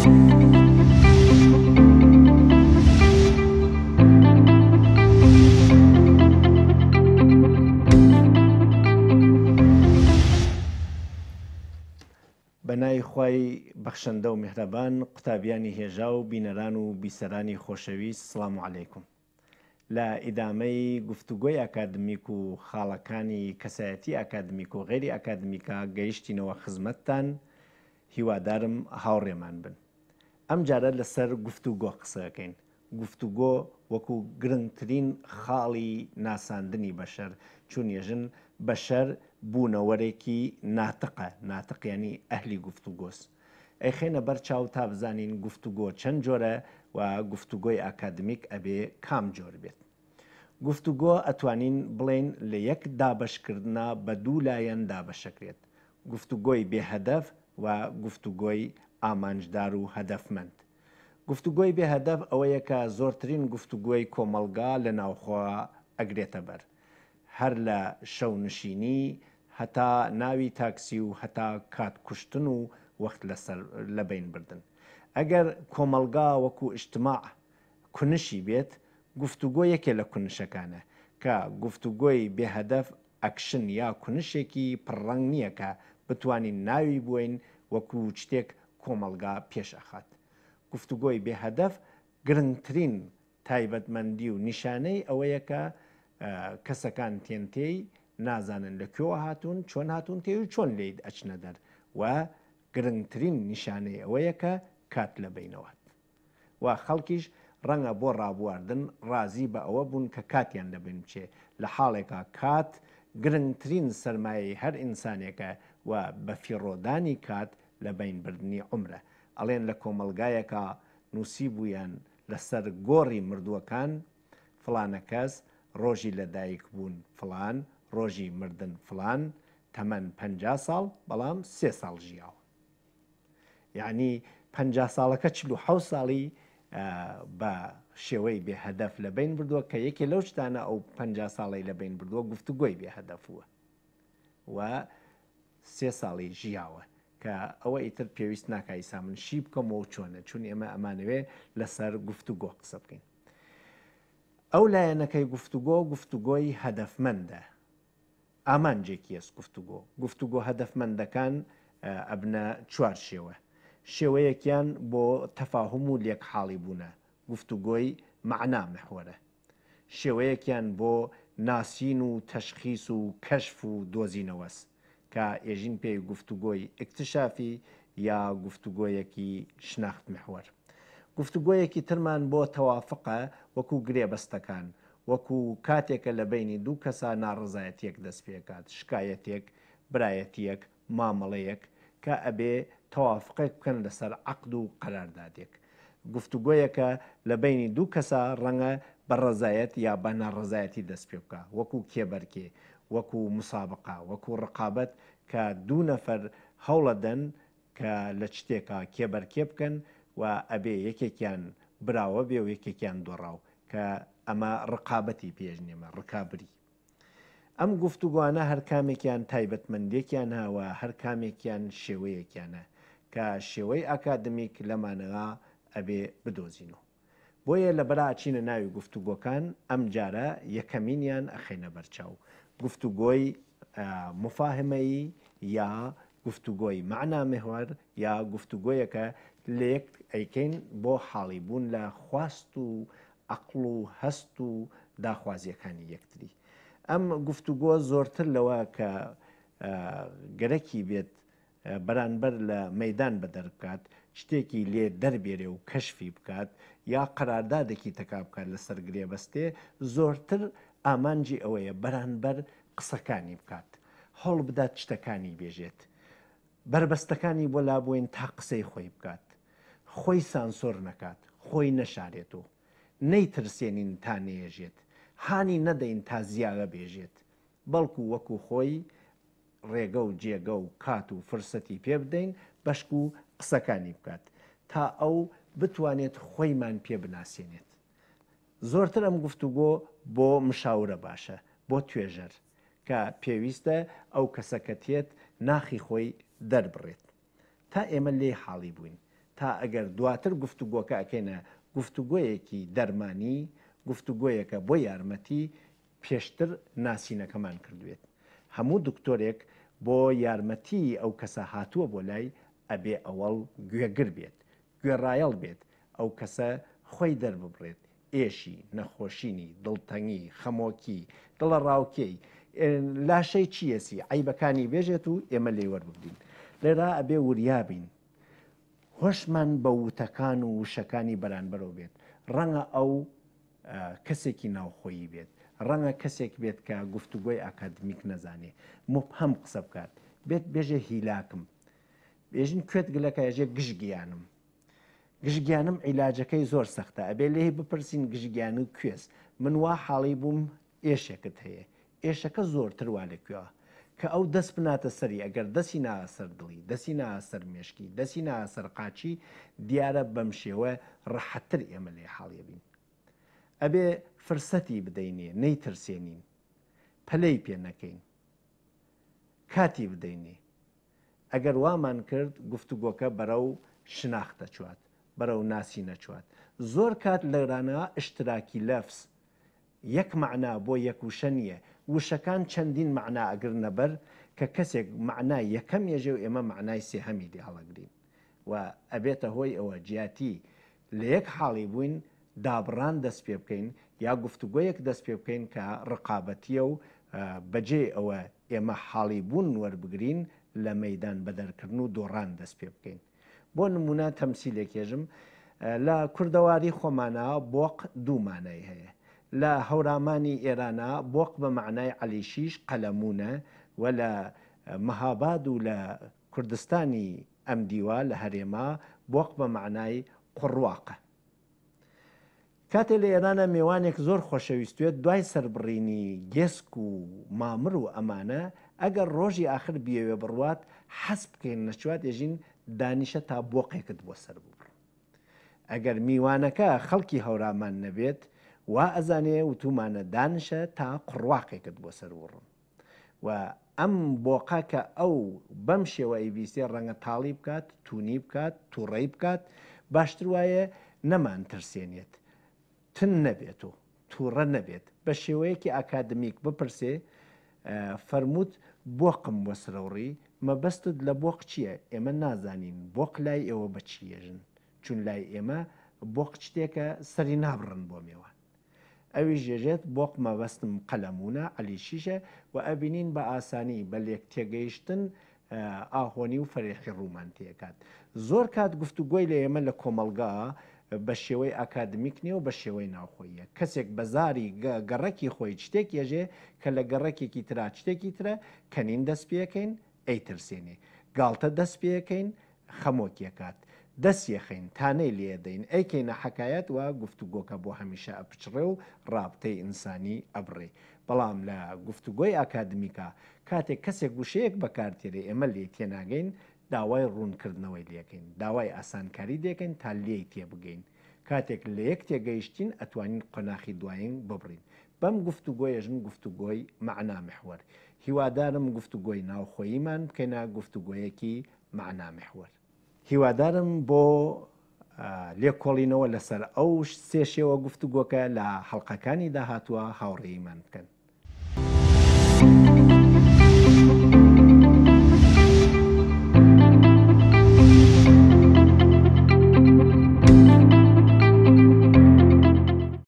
بەنای خوای بەخشەندە و میهرەبان، قوتابیانی هێژا و بینەران و بیسەرانی خۆشەویست، سڵام عەلەیکم. لە ئیدامەی گفتوگۆی ئاکادمیک و خاڵەکانی کەسایەتی ئاکادمیک و غێری ئاکادمیکە گەیشتینەوە خزمەتتان، هیوادارم هاوڕێمان بن. ئەم جارە لەسەر گفتوگۆ قسەکەین. گفتوگۆ وەکو گرنگترین خاڵی ناساندنی بەشەر، چون ێژن بەشەر بوونەوەرێکی ناتقە، ناتقیانی ئەهلی گفتوگۆس. ئەیخێنە بەر چاو تا بزانین گفتوگۆ چەند جۆرە و گفتوگۆی ئاکادمیک ئەبێ کام جۆر بێت. گفتوگۆ ئەتوانین بڵێن لە یەک دابەشکردنا بە دوو لایەن دابەشەکرێت. گفتوگۆی بێهەدەف و گفتوگۆی ئامانجدار و هەدەفمەند. گفتوگۆی بێهەدەف ئەوەیە کە زۆرترین گفتوگۆی کۆمەڵگا لە ناوخۆ ئەگرێتە بەر، هەر لە شەونشینی هەتا ناوی تاکسی و هەتا کات کوشتن و وەخت لە بین بردن. ئەگەر کۆمەڵگا وەکو ئیجتیماع کونشی بێت، گفتوگۆ یەکێ لە کونشەکانە کە گفتوگۆی بێهەدەف ئەکشن یا کونشێکی پڕڕەنگ نییە کە بتوانین ناوی بووین وەکو شتێک کۆمەڵگا پێش ئەخات. گفتوگۆی بێهەدەف گرنگترین تایبەتمەندی و نیشانەی ئەوەیە کە کەسەکان تێنتێی نازانن لەکوێوە هاتوون، چۆن هاتوون تێ و چۆن لێیت ئەچنە دەر، و گرنگترین نیشانەی ئەوەیە کە کات لە بینەوەت و خەڵکیش ڕەنگە بۆ ڕابواردن ڕازی بە ئەوە بوون کە کاتیان لەبین بچێ. لە حاڵێکە کات گرنگترین سەرمایەی هەر ئینسانێکە و بە فیڕۆدانی کات لە بینبردنی عمرە. ئەڵێن لە کۆمەلگایەکە نووسی بوویان لەسەر گۆڕی مردووەکان، فلانە کەس ڕۆژی لەدایک بوون فلان، ڕۆژی مردن فلان، تەمەن 50 ساڵ بەڵام 3 ساڵ ژیاوە. یعنی 50 ساڵەکە 47 ساڵی بە شێوەی بێهەدەف لە بین بردووە کە یەکێ لەو شتانە ئەو 50 ساڵی لە بین بردووە گفتوگۆی بێهەدەفووە و 3 ساڵی ژیاوە کە ئەوە ئیتر پێویست ناکای سامن شی بکەمەوە چۆنە، چون ئێمە ئەمانەوێ لەسەر گفتوگۆ قسە بکەین. ئەو لایەنەکەی گفتوگۆی هەدەفمەندە، ئامانجێکی هەست گفتوگۆ. گفتوگۆ هەدەفمەندەکان ئەبنە 4 شێوە. شێوەیەکیان بۆ تەفاهم و لێک حاڵی بوونە، گفتوگۆی مەعنا مەحوەرە. شێوەیەکیان بۆ ناسین و تەشخیص و کەشف و دۆزینەوەس کە ئێژین پێی گفتوگۆی ئیکتشافی یا گفتوگۆیەکی شناخت مەحوەر. گفتوگۆیەکی ترمان بۆ تەوافقە، وەکو گرێبەستەکان، وەکو کاتێکە لە بینی دوو کەسا ناڕزایەتیەک دەست پێکات، شکایەتێک، برایەتیەک، مامەڵەیەک کە ئەبێ تەوافقێک بکەن لەسەر عەقد و قەراردادێک. گفتوگۆیەکە لە بینی دوو کەسا ڕەنگە بە ڕەزایەت یا بە ناڕزایەتی دەست پێ بکە، وەکو کێبەرکێ، وەکو مسابقە، وەکو ڕقابەت کە دوو نەفەر هەوڵەدەن کە لە شتێکە کێبەرکێ بکەن و ئەبێ یەکێکیان براوە بێ و یەکێکیان دۆڕاو کە ئەمە ڕقابەتی پێژنێمە، ڕکابری. ئەم گفتوگوانە هەر کامێکیان تایبەتمەندێکیان هاوە، هەر کامێکیان شێوەیەکیانە کە شێوەی ئاکادمیک لەمانەوە ئەبێ بدۆزینەوە. بۆیە لە بەراچینە ناوی گفتوگۆکان ئەم جارە یەکەمینیان ئەخێنە بەرچاو، گفتوگۆی مفاهمەیی یا گفتوگۆی مەعنا مەحوەر یا گفتوگۆیەکە لێک ئەیکەین بۆ حاڵی بوون لە خواست و عەقڵ و هەست و داخوازیەکانی یەکتری. ئەم گفتوگۆ زۆرتر لەوە کە گەرەکی بێت بەرانبەر لە مەیدان بەدەر بکات، شتێکی لێ دەربێرێ و کەشفی بکات یا قەراردادێکی تەکا بکات لەسەر گرێبەستێ، زۆرتر ئامانجی ئەوەیە بەرانبەر قسەکانی بکات، هەوڵ بدات شتەکانی بێژێت، بربەستەکانی بۆ لابووین تا قسەی خۆی بکات، خۆی سانسۆر نەکات، خۆی نەشارێتەوە، نەیترسێنین تا نێژێت، هانی نەدەین تا زیاگە بێژێت، بەڵکو وەکو خۆی ڕێگە و جێگە و کات و فرسەتی پێ بدەین بەشک و قسەکانی بکات تا ئەو بتوانێت خۆیمان پێ بناسیێنێت. زۆرتر ئەم گفتوگۆ بۆ مشاورە باشە، بۆ توێژەر کە پێویستە ئەو کەسەکەتێت ناخی خۆی دەربڕێت تا ئێمە لێ حاڵی بووین. تا ئەگەر دواتر گفتوگۆکە ئەکەینە گفتوگۆیەکی دەرمانی، گفتوگۆیەکە بۆ یارمەتی پێشتر ناسینەکەمان کردوێت. هەموو دکتۆرێک بۆ یارمەتی ئەو کەسە هاتووە بۆ لای ئەبێ ئەوەڵ گوێگر بێت، گوێڕایەڵ بێت، ئەو کەسە خۆی دەرببڕێت، ئێشی، نەخۆشینی، دڵتەنگی، خەمۆکی، دڵە ڕاوکەی، لاشەی چیەسی، عیبەکانی بێژێت و ئێمە لێ وەربگرین. لێرا ئەبێ وریابین، هۆشمان بە وتەکان و وشەکانی بەرامبەرەوە بێت. ڕەنگە ئەو کەسێکی ناوخۆیی بێت، ڕەنگە کەسێک بێت کە گفتوگۆی ئاکادمیک نەزانێ، مبهەم قسە بکات، بێت بێژە هیلاکم، بێژین کوێت گلەکە ێژێ گشتگیانم. گشتگیانم عیلاجەکەی زۆر سەختە، ئەبێ لێ بپرسین گشتگیان و کوێز. من وا حاڵی بووم ئێشێکت هەیە، ئێشەکە زۆرتر وا لەکوێوە کە ئەو دەست بناتە سەری، ئەگەر دەستی ناسەر دڵی، دەستی ناسەر مێشکی، دەستی ناسەر قاچی، دیارە بەم شێوە ڕەحەتتر ئێمە لێ حاڵێ بین. ئەبێ فرسەتی بدەینێ، نەیترسێنین، پەلەی پێ نەکەین، کاتی بدەینێ. ئەگەر وامان کرد گفتوگۆکە بەرەو شناختە چوات، بەرەو ناسی نەچوات. زۆر کات لەرانە ئشتراکی لەفس یەک معنا بۆ یەک وشە نییە، وشەکان چەندین معنا ئەگرنە بەر کە کەسێک معنای یەکەم ێژێ و ئێمە معنای سێهەمی لێ هەڵەگرین و ئەبێتە هۆی ئەوە جیاتی لە یەک حاڵی بووین دابڕان دەست پێ بکەین یا گفتوگۆیەک دەست پێ بکەین کە ڕقابەتیە و بەجێ ئەوە ئێمە حاڵی بوون وەربگرین لە مەیدان بەدەرکردن و دۆڕان دەست پێ بکەین. بۆ نمونە تەمسیلێکێژم لە کوردەواری خۆمانە بۆق دوو مانای هەیە. لە هەورامانی ئێرانە بۆق بە معنای عەلیشیش قەلەمونە و لە مەهاباد و لە کوردستانی ئەم دیوە لە هەرێما بۆق بە معنای قوڕواقە. کاتێ لە ئێرانە میوانێک زۆر خۆشەویستوێت دوای سەربڕینی گێسک و مامر و ئەمانە ئەگەر ڕۆژی آخر بیەوێ بڕوات حەز بکەین نەچوات ێژین دانیشە تا بۆقێکت بۆ سەر ببڕ. ئەگەر میوانەکە خەڵکی هەورامان نەبێت وا ئەزانێ وتومانە دانشە تا قڕواقێکت بۆ سەر بڕن و ئەم بۆقا کە ئەو بەم شێوە ئیبیسێ ڕەنگە تاڵی بکات، تونی بکات، تووڕێی بکات، باشتر وایە نەمان ترسێنێت، تن نەبێت و تووڕە نەبێت، بە شێوەیەکی ئاکادمیک بپرسێ فەرمووت بۆقم بۆ سرەوڕی، مەبەستت لە بۆق چییە؟ ئێمە نازانین بۆق لای ئێوە بە چیەژن، چون لای ئێمە بۆق شتێکە سەری نابڕن بۆ میێوان. ئەوی ژێژێت بۆق مەبەستم قەلەمونە عەلیشیشە و ئەبینین بە ئاسانی بە لێک تێگەیشتن ئاهۆنی و فەرێخی ڕوومان تێکات. زۆر کات گفتوگۆی لە ئێمە لە کۆمەلگا بە شێوەی ئاکادمیک نیە و بە شێوەی ناوخۆیە. کەسێک بەزاری گەڕەکی خۆی شتێک ێژێ کە لە گەڕەکێکی ترا شتێکی ترە کەنین دەست پێەکەین ئەیترسێنێ، گاڵتە دەست پێەکەین خەمۆکیەکات، دەستیەخین تانەی لێدەین ئەیکەینە حەکایەت و گفتوگۆکە بۆ هەمیشە ئەپچڕێ و ڕابتەی ئینسانی ئەبڕێ. بەڵام لە گفتوگۆی ئاکادمیکا کاتێک کەسێک گوشەیەک بەکارتێرێ ئێمە لێ تێناگەین داوای ڕوونکردنەوەی لێکەین، داوای ئاسانکاری دێکەین تا لێی تێبگەین. کاتێک لە یەک تێگەیشتین ئەتوانین قۆناخی دوایین ببڕین. بەم گفتوگۆیەژن گفتوگۆی معنا محور. هیوادارم گفتوگۆی ناوخۆییمان بکەینە گفتوگۆیەکی معنا محور. هیوادارم بۆ لێکۆڵینەوە لەسەر ئەو سێ شێوە گفتوگۆکە لە حەڵقەکانی داهاتووە هاوڕێیمان بکەن.